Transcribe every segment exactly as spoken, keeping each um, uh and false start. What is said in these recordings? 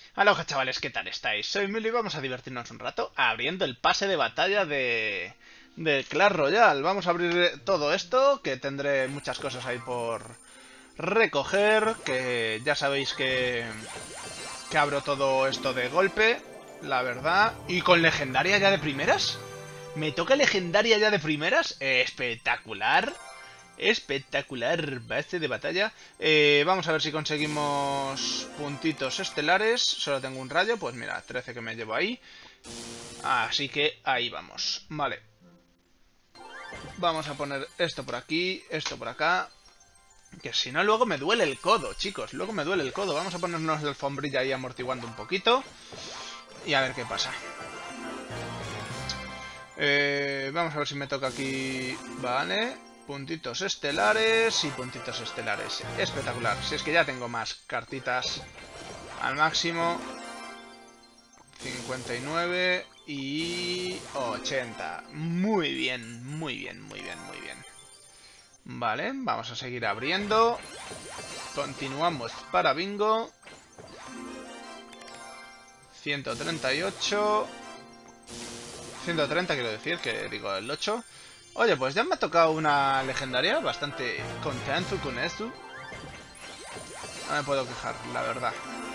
Aloha chavales, ¿qué tal estáis? Soy Milo y vamos a divertirnos un rato abriendo el pase de batalla de... de Clash Royale. Vamos a abrir todo esto, que tendré muchas cosas ahí por recoger, que ya sabéis que... que abro todo esto de golpe, la verdad. ¿Y con legendaria ya de primeras? ¿Me toca legendaria ya de primeras? Espectacular. Espectacular base de batalla. Eh, vamos a ver si conseguimos puntitos estelares. Solo tengo un rayo, pues mira, trece que me llevo ahí. Así que ahí vamos. Vale. Vamos a poner esto por aquí, esto por acá. Que si no luego me duele el codo, chicos. Luego me duele el codo. Vamos a ponernos la alfombrilla ahí amortiguando un poquito. Y a ver qué pasa. Eh, vamos a ver si me toca aquí... Vale... Puntitos estelares y puntitos estelares. Espectacular. Si es que ya tengo más cartitas al máximo. cincuenta y nueve y ochenta. Muy bien, muy bien, muy bien, muy bien. Vale, vamos a seguir abriendo. Continuamos para bingo. ciento treinta y ocho. ciento treinta quiero decir, que digo el ocho. Oye, pues ya me ha tocado una legendaria. Bastante contento con esto. No me puedo quejar, la verdad.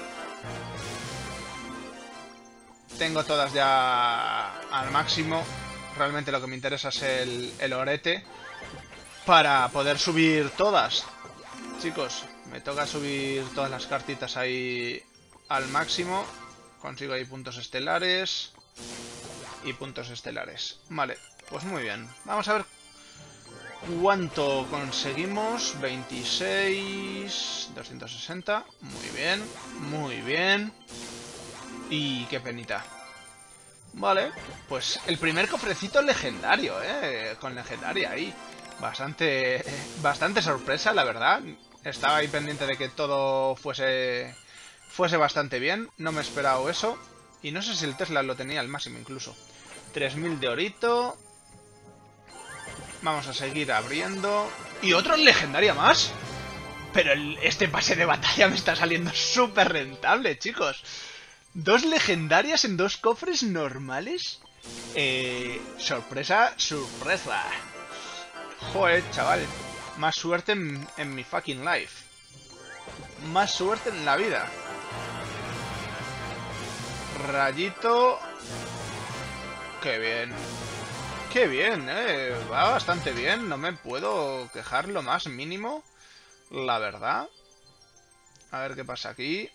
Tengo todas ya al máximo. Realmente lo que me interesa es el, el orete. Para poder subir todas. Chicos, me toca subir todas las cartitas ahí al máximo. Consigo ahí puntos estelares. Y puntos estelares. Vale. Pues muy bien, vamos a ver cuánto conseguimos. Veintiséis, doscientos sesenta, muy bien, muy bien. Y qué penita. Vale, pues el primer cofrecito legendario, eh, con legendaria ahí. Bastante, bastante sorpresa, la verdad. Estaba ahí pendiente de que todo fuese, fuese bastante bien. No me he esperado eso. Y no sé si el Tesla lo tenía al máximo incluso. tres mil de orito. Vamos a seguir abriendo. ¿Y otro legendaria más? Pero el, este pase de batalla me está saliendo súper rentable, chicos. Dos legendarias en dos cofres normales. Eh, sorpresa, sorpresa. Joder, chaval. Más suerte en, en mi fucking life. Más suerte en la vida. Rayito. Qué bien. Qué bien, eh. Va bastante bien. No me puedo quejar lo más mínimo. La verdad. A ver qué pasa aquí.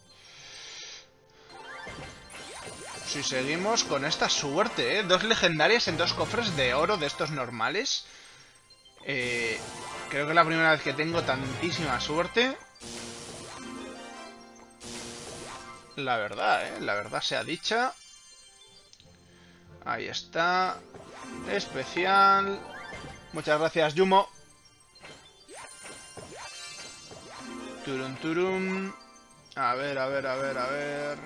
Si seguimos con esta suerte, ¿eh? Dos legendarias en dos cofres de oro de estos normales. Eh, creo que es la primera vez que tengo tantísima suerte. La verdad, ¿eh? La verdad sea dicha. Ahí está. Especial. Muchas gracias, Yumo. Turum, turum. A ver, a ver, a ver, a ver.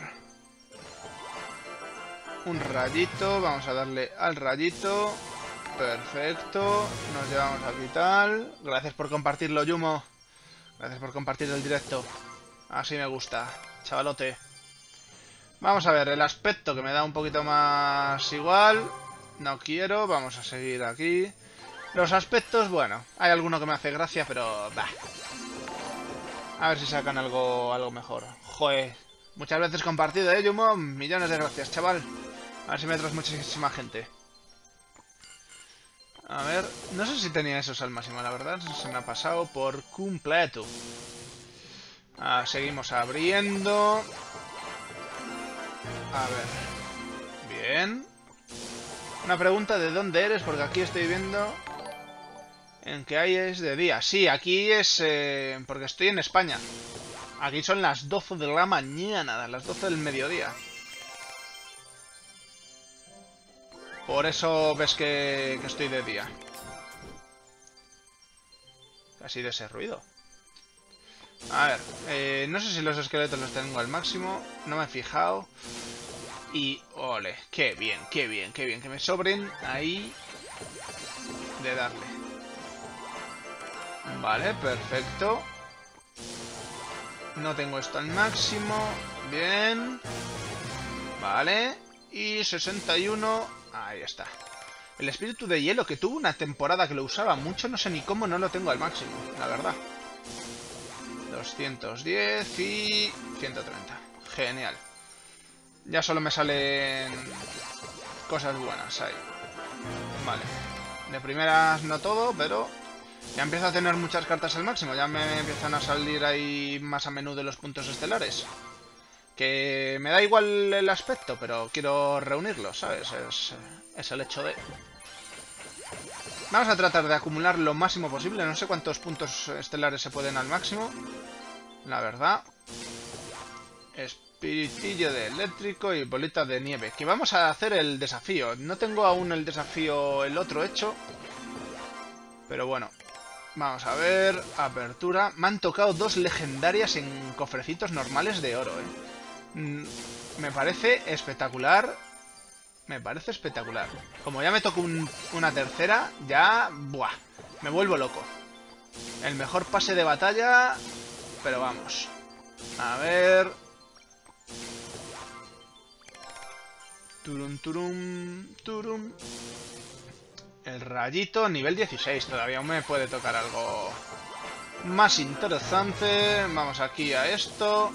Un rayito. Vamos a darle al rayito. Perfecto. Nos llevamos a Vital. Gracias por compartirlo, Yumo. Gracias por compartir el directo. Así me gusta, chavalote. Vamos a ver el aspecto, que me da un poquito más igual. No quiero, vamos a seguir aquí. Los aspectos, bueno, hay alguno que me hace gracia, pero... bah. A ver si sacan algo, algo mejor. Joder, muchas veces compartido, ¿eh, Yumo? Millones de gracias, chaval. A ver si me traes muchísima gente. A ver, no sé si tenía esos al máximo, la verdad. Se me ha pasado por completo. Ah, seguimos abriendo. A ver. Bien. Una pregunta de dónde eres, porque aquí estoy viendo en que hay es de día. Sí, aquí es eh, porque estoy en España. Aquí son las doce de la mañana, las doce del mediodía. Por eso ves que, que estoy de día. ¿Qué ha sido ese ruido? A ver, eh, no sé si los esqueletos los tengo al máximo. No me he fijado. Y, ole, qué bien, qué bien, qué bien. Que me sobren ahí de darle. Vale, perfecto. No tengo esto al máximo. Bien. Vale. Y sesenta y uno. Ahí está. El espíritu de hielo, que tuvo una temporada que lo usaba mucho, no sé ni cómo no lo tengo al máximo, la verdad. doscientos diez y ciento treinta. Genial. Ya solo me salen cosas buenas ahí. Vale. De primeras no todo, pero ya empiezo a tener muchas cartas al máximo. Ya me empiezan a salir ahí más a menudo los puntos estelares. Que me da igual el aspecto, pero quiero reunirlos, ¿sabes? Es, es el hecho de... Vamos a tratar de acumular lo máximo posible. No sé cuántos puntos estelares se pueden al máximo, la verdad. Espiritillo de eléctrico y bolita de nieve. Que vamos a hacer el desafío. No tengo aún el desafío, el otro hecho. Pero bueno. Vamos a ver. Apertura. Me han tocado dos legendarias en cofrecitos normales de oro, eh. Me parece espectacular. Me parece espectacular. Como ya me tocó un, una tercera, ya... Buah, me vuelvo loco. El mejor pase de batalla. Pero vamos. A ver. Turum, turum, turum. El rayito, nivel dieciséis. Todavía me puede tocar algo más interesante. Vamos aquí a esto.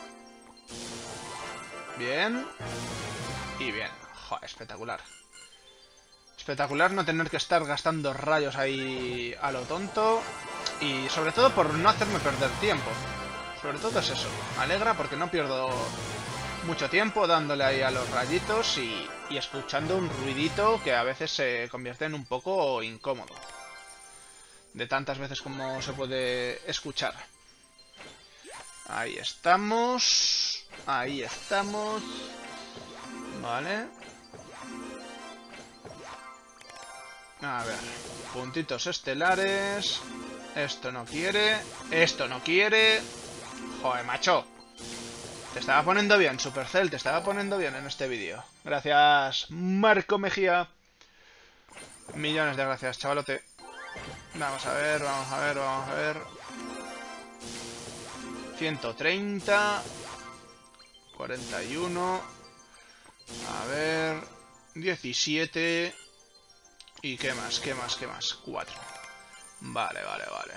Bien. Y bien. Joder, espectacular. Espectacular no tener que estar gastando rayos ahí a lo tonto. Y sobre todo por no hacerme perder tiempo. Sobre todo es eso. Me alegra porque no pierdo mucho tiempo dándole ahí a los rayitos y, y escuchando un ruidito que a veces se convierte en un poco incómodo. De tantas veces como se puede escuchar. Ahí estamos. Ahí estamos. Vale. A ver. Puntitos estelares. Esto no quiere. Esto no quiere. Joder, macho. Te estaba poniendo bien, Supercell. Te estaba poniendo bien en este vídeo. Gracias, Marco Mejía. Millones de gracias, chavalote. Vamos a ver, vamos a ver, vamos a ver. ciento treinta. cuarenta y uno. A ver. diecisiete. ¿Y qué más? ¿Qué más? ¿Qué más? cuatro. Vale, vale, vale.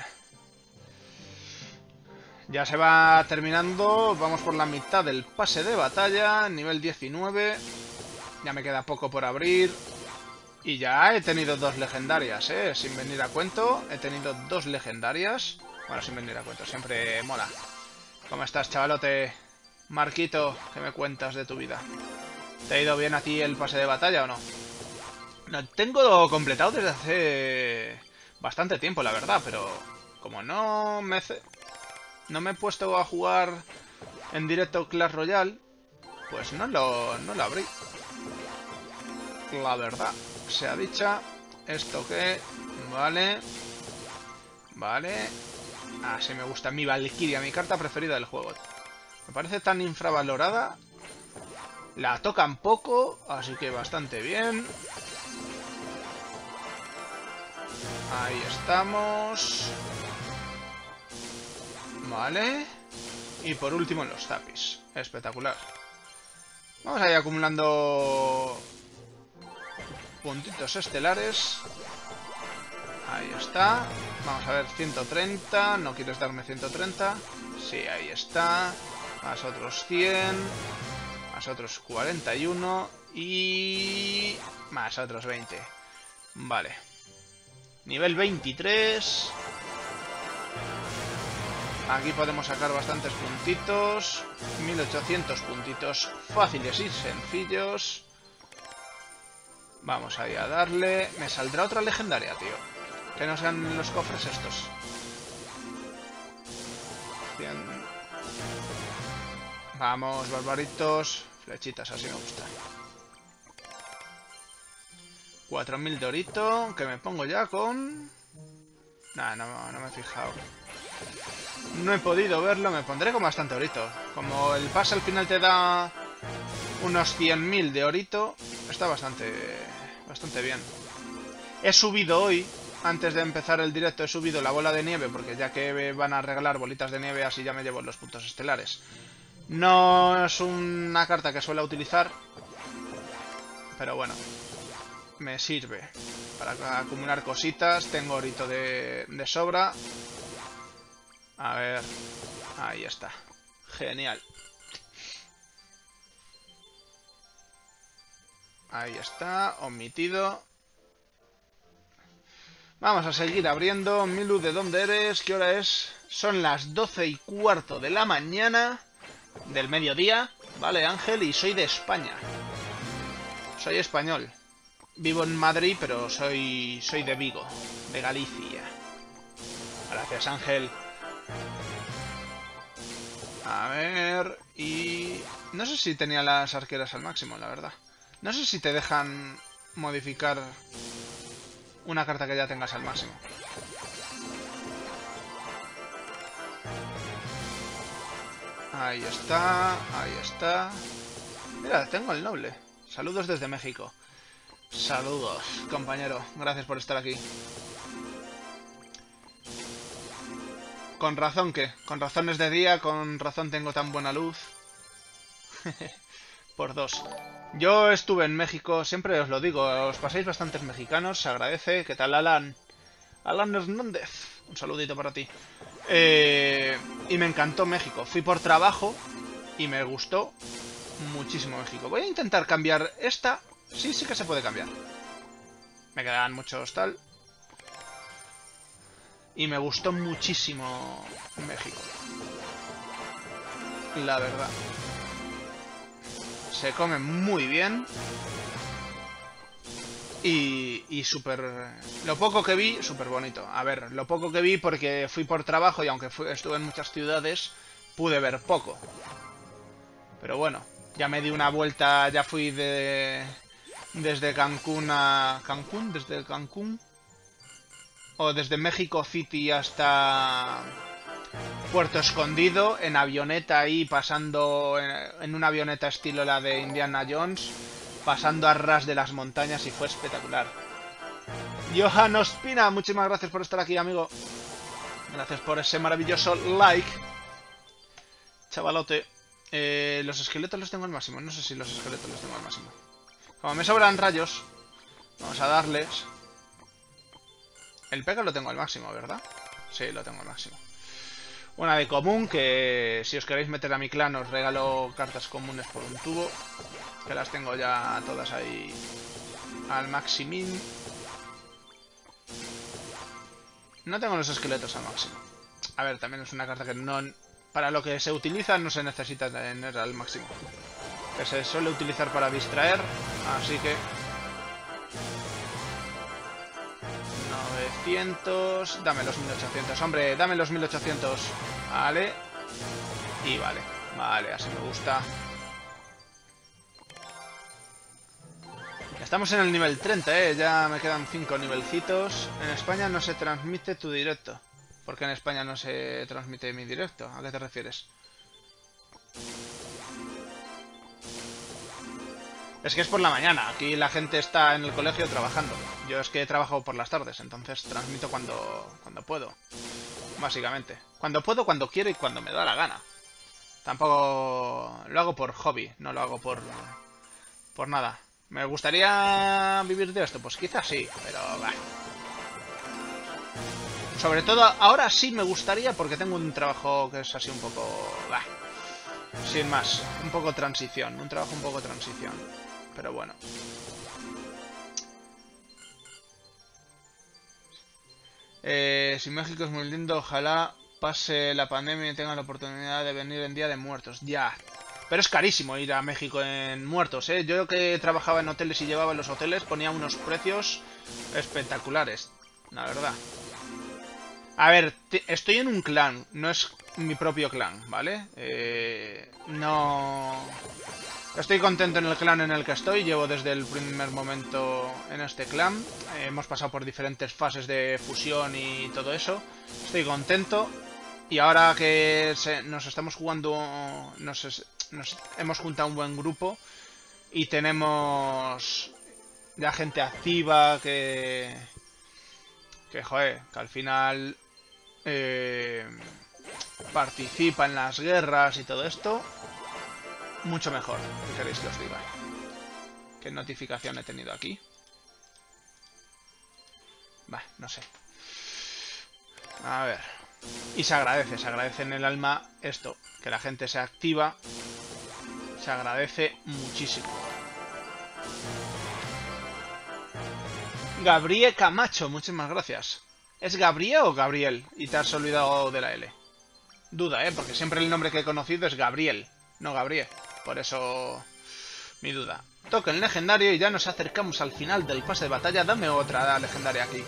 Ya se va terminando. Vamos por la mitad del pase de batalla. Nivel diecinueve. Ya me queda poco por abrir. Y ya he tenido dos legendarias, ¿eh? Sin venir a cuento. He tenido dos legendarias. Bueno, sin venir a cuento. Siempre mola. ¿Cómo estás, chavalote? Marquito, ¿qué me cuentas de tu vida? ¿Te ha ido bien a ti el pase de batalla o no? Lo tengo completado desde hace bastante tiempo, la verdad, pero como no me no me he puesto a jugar en directo Clash Royale, pues no lo, no lo abrí. La verdad, sea dicha. ¿Esto qué? Vale. Vale. Así me gusta. Mi Valkyria, mi carta preferida del juego. Me parece tan infravalorada. La tocan poco, así que bastante bien. Ahí estamos. Vale. Y por último los zapis. Espectacular. Vamos a ir acumulando puntitos estelares. Ahí está. Vamos a ver, ciento treinta. ¿No quieres darme ciento treinta? Sí, ahí está. Más otros cien. Más otros cuarenta y uno. Y más otros veinte. Vale. Nivel veintitrés. Aquí podemos sacar bastantes puntitos. mil ochocientos puntitos fáciles y sencillos. Vamos ahí a darle. Me saldrá otra legendaria, tío. Que no sean los cofres estos. Bien. Vamos, barbaritos. Flechitas, así me gusta. cuatro mil de orito. Que me pongo ya con... Nah, no, no me he fijado. No he podido verlo. Me pondré con bastante orito. Como el pase al final te da unos cien mil de orito, está bastante, bastante bien. He subido hoy, antes de empezar el directo, he subido la bola de nieve, porque ya que van a regalar bolitas de nieve, así ya me llevo los puntos estelares. No es una carta que suelo utilizar, pero bueno, me sirve para acumular cositas. Tengo orito de, de sobra. A ver, ahí está. Genial. Ahí está, omitido. Vamos a seguir abriendo. Milu, ¿de dónde eres? ¿Qué hora es? Son las doce y cuarto de la mañana del mediodía. Vale, Ángel, y soy de España. Soy español. Vivo en Madrid, pero soy soy de Vigo, de Galicia. Gracias, Ángel. A ver... Y... no sé si tenía las arqueras al máximo, la verdad. No sé si te dejan modificar una carta que ya tengas al máximo. Ahí está, ahí está. Mira, tengo el noble. Saludos desde México. Saludos, compañero. Gracias por estar aquí. Con razón que, con razón es de día, con razón tengo tan buena luz. Por dos. Yo estuve en México, siempre os lo digo, os pasáis bastantes mexicanos, se agradece. ¿Qué tal, Alan? Alan Hernández, un saludito para ti. Eh, y me encantó México. Fui por trabajo y me gustó muchísimo México. Voy a intentar cambiar esta. Sí, sí que se puede cambiar. Me quedan muchos tal. Y me gustó muchísimo México. La verdad. Se come muy bien. Y, y súper... Lo poco que vi, súper bonito. A ver, lo poco que vi porque fui por trabajo y aunque fui, estuve en muchas ciudades, pude ver poco. Pero bueno, ya me di una vuelta, ya fui de... Desde Cancún a... ¿Cancún? Desde Cancún. O desde México City hasta... Puerto Escondido, en avioneta ahí, pasando en, en una avioneta estilo la de Indiana Jones, pasando a ras de las montañas y fue espectacular. Johan Ospina, muchísimas gracias por estar aquí, amigo. Gracias por ese maravilloso like. Chavalote. Eh, los esqueletos los tengo al máximo, no sé si los esqueletos los tengo al máximo. Como me sobran rayos, vamos a darles. El pega lo tengo al máximo, ¿verdad? Sí, lo tengo al máximo. Una de común, que si os queréis meter a mi clan os regalo cartas comunes por un tubo. Que las tengo ya todas ahí al maximín. No tengo los esqueletos al máximo. A ver, también es una carta que no... Para lo que se utiliza no se necesita tener al máximo. Que se suele utilizar para distraer, así que... novecientos... Dame los mil ochocientos, hombre, dame los mil ochocientos. Vale. Y vale, vale, así me gusta. Estamos en el nivel treinta, eh. Ya me quedan cinco nivelcitos. En España no se transmite tu directo. ¿Por qué en España no se transmite mi directo? ¿A qué te refieres? Es que es por la mañana, aquí la gente está en el colegio trabajando. Yo es que trabajo por las tardes, entonces transmito cuando, cuando puedo. Básicamente. Cuando puedo, cuando quiero y cuando me da la gana. Tampoco lo hago por hobby, no lo hago por, por nada. ¿Me gustaría vivir de esto? Pues quizás sí, pero bah. Sobre todo ahora sí me gustaría porque tengo un trabajo que es así un poco... Bah. Sin más, un poco transición, un trabajo un poco transición. Pero bueno. Eh, si México es muy lindo, ojalá pase la pandemia y tenga la oportunidad de venir en Día de Muertos. Ya. Pero es carísimo ir a México en muertos, ¿eh? Yo que trabajaba en hoteles y llevaba en los hoteles ponía unos precios espectaculares, la verdad. A ver, estoy en un clan, no es mi propio clan, ¿vale? Eh, no... Estoy contento en el clan en el que estoy, llevo desde el primer momento en este clan. Eh, hemos pasado por diferentes fases de fusión y todo eso. Estoy contento. Y ahora que se, nos estamos jugando, nos, nos hemos juntado un buen grupo y tenemos ya gente activa que... Que, joder, que al final eh, participa en las guerras y todo esto. mucho mejor. ¿Qué queréis que os diga? ¿Qué notificación he tenido aquí? Bah, no sé. A ver. Y se agradece, se agradece en el alma esto. Que la gente se activa. Se agradece muchísimo. Gabriel Camacho, muchísimas gracias. ¿Es Gabriel o Gabriel? Y te has olvidado de la L. Duda, ¿eh? Porque siempre el nombre que he conocido es Gabriel, no Gabriel. Por eso... mi duda. Token legendario y ya nos acercamos al final del pase de batalla. Dame otra legendaria aquí.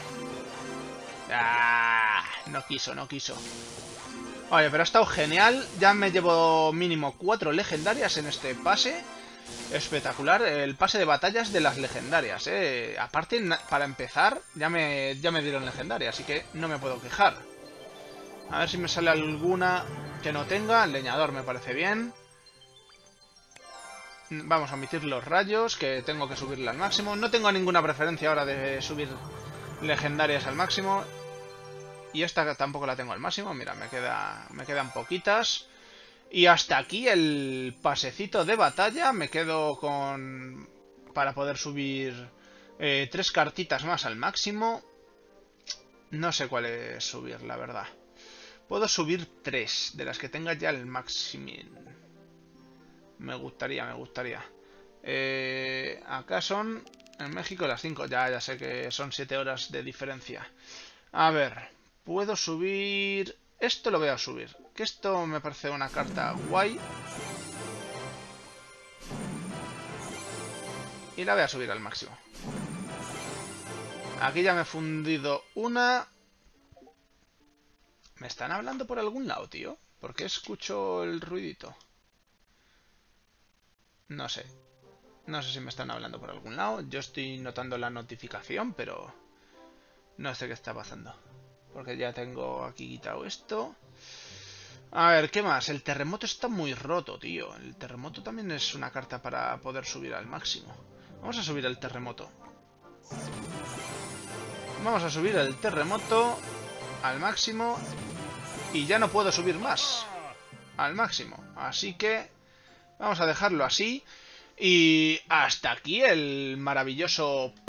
Ah, no quiso, no quiso. Oye, pero ha estado genial. Ya me llevo mínimo cuatro legendarias en este pase. Espectacular. El pase de batallas de las legendarias, eh. Aparte, para empezar, ya me, ya me dieron legendaria, así que no me puedo quejar. A ver si me sale alguna que no tenga. El leñador me parece bien. Vamos a omitir los rayos, que tengo que subirla al máximo. No tengo ninguna preferencia ahora de subir legendarias al máximo. Y esta tampoco la tengo al máximo. Mira, me queda, me quedan poquitas. Y hasta aquí el pasecito de batalla. Me quedo con... para poder subir eh, tres cartitas más al máximo. No sé cuál es subir, la verdad. Puedo subir tres de las que tenga ya el máximo. Me gustaría, me gustaría. Eh, acá son en México las cinco. Ya, ya sé que son siete horas de diferencia. A ver, puedo subir... esto lo voy a subir. Que esto me parece una carta guay. Y la voy a subir al máximo. Aquí ya me he fundido una. ¿Me están hablando por algún lado, tío? ¿Por qué escucho el ruidito? No sé. No sé si me están hablando por algún lado. Yo estoy notando la notificación, pero... no sé qué está pasando. Porque ya tengo aquí quitado esto. A ver, ¿qué más? El terremoto está muy roto, tío. El terremoto también es una carta para poder subir al máximo. Vamos a subir el terremoto. Vamos a subir el terremoto al máximo. Y ya no puedo subir más al máximo. Así que vamos a dejarlo así. Y hasta aquí el maravilloso